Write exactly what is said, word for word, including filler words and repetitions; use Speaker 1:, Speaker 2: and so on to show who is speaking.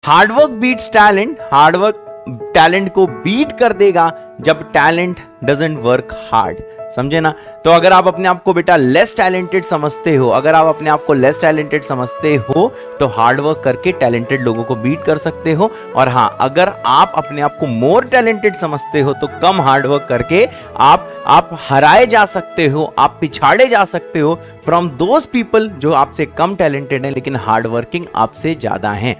Speaker 1: Hard work beats talent, hard work talent को beat कर देगा जब टैलेंट डजंट वर्क हार्ड। समझे ना? तो अगर आप अपने आप को बेटा लेस टैलेंटेड समझते हो, अगर आप अपने आप को लेस टैलेंटेड समझते हो तो हार्डवर्क करके टैलेंटेड लोगों को बीट कर सकते हो। और हाँ, अगर आप अपने आप को मोर टैलेंटेड समझते हो तो कम हार्डवर्क करके आप आप हराए जा सकते हो, आप पिछाड़े जा सकते हो फ्रॉम दोज पीपल जो आपसे कम टैलेंटेड हैं लेकिन हार्डवर्किंग आपसे ज्यादा हैं।